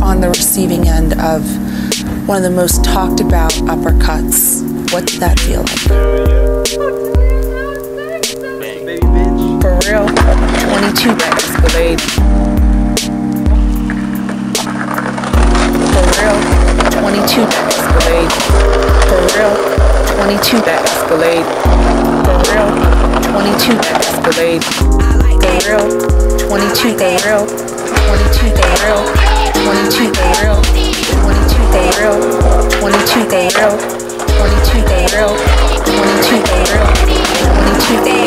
on the receiving end of one of the most talked about uppercuts. What did that feel like? For real, 22 that Escalade. For real, 22 that Escalade. For real, 22 that Escalade. For real, 22 that Escalade. For real, 22 they real. 22 they real. 22 they real. 22 they real. 22 they real. 22 they real. 22 they real. 22 they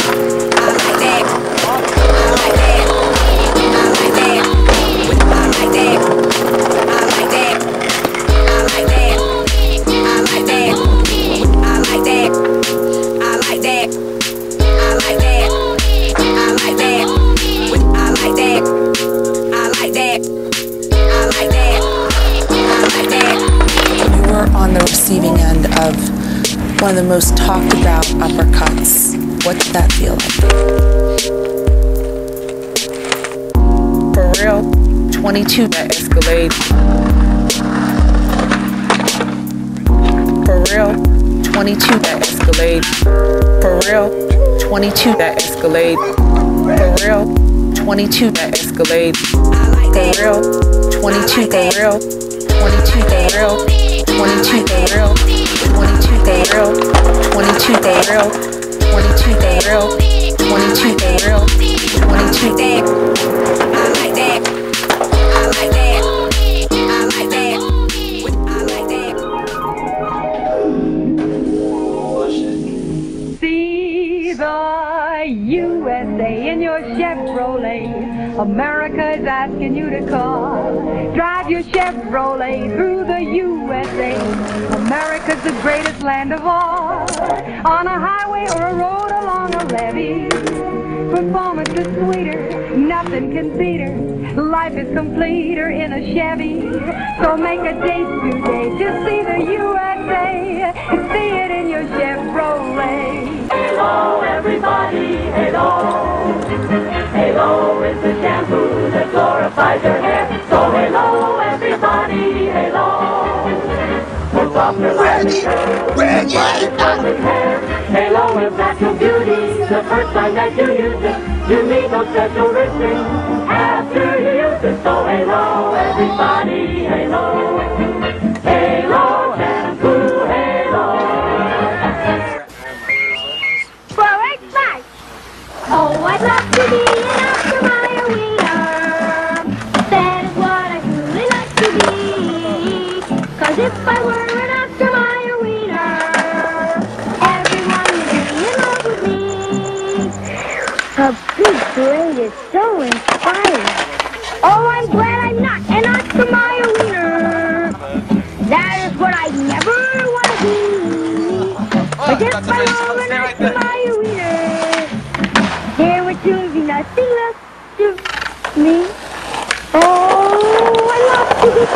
on the receiving end of one of the most talked about uppercuts. What did that feel like? For real, 22 that Escalade. For real, 22 that Escalade. For real, 22 that Escalade. For real, 22 that Escalade. For real, 22 they real. 22 they real. 22 they real, 22 they real, 22 they real, 22 they real, 22 they real, 22 they. I like that. I like that. I like that. I like that. See the USA in your Chevrolet. America is asking you to come. Drive your Chevrolet through the USA. America's the greatest land of all. On a highway or a road along a levee, performance is sweeter, nothing can beat her. Life is completer in a Chevy. So make a date today to see the USA. See it in your Chevrolet. Halo, everybody, halo. Halo is the shampoo that glorifies your hair. So halo, everybody, halo. For softer, lasting curls, bright and perfect hair. Halo is natural beauty. The first time that you use it, you need no special rinsing after you use it. So halo, everybody, halo. Halo shampoo, halo. Oh, I'd love to be an Oscar Mayer wiener. That is what I'd really like to be. 'Cause if I were an Oscar Mayer wiener, everyone would be in love with me. A big parade is so inspiring. Oh, I'm glad I'm not an Oscar Mayer wiener. That is what I never want to be. 'Cause if I were an Oscar Mayer wiener, there would soon be nothing left to me. Oh, I love to be.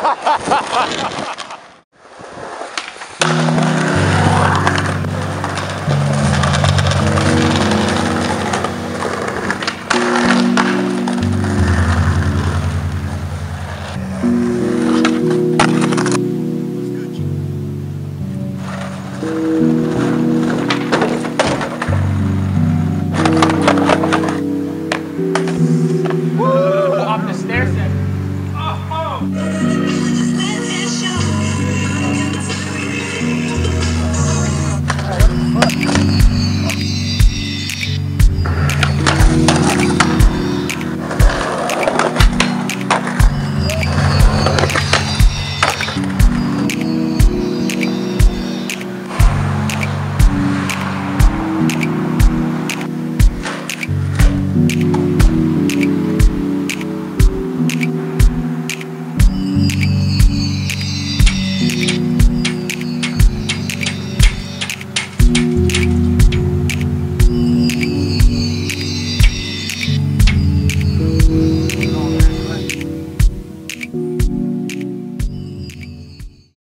Bye.